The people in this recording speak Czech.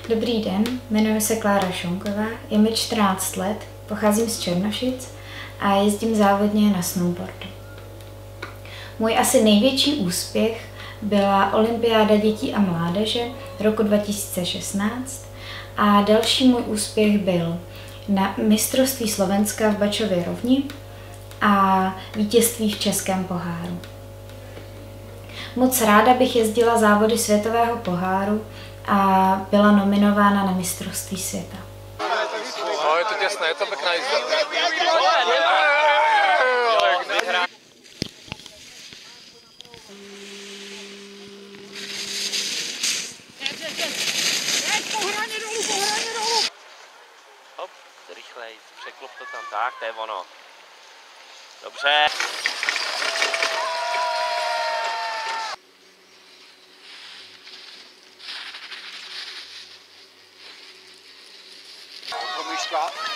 Dobrý den, jmenuji se Klára Šonková, je mi 14 let, pocházím z Černošic a jezdím závodně na snowboardu. Můj asi největší úspěch byla olympiáda dětí a mládeže roku 2016 a další můj úspěch byl na mistrovství Slovenska v Bačově Rovni a vítězství v Českém poháru. Moc ráda bych jezdila závody světového poháru a byla nominována na mistrovství světa. No, je to těsné, je to pěkná jízda. Hop, rychlej, překlop to tam, tak, to je ono. Dobře. Pomíška.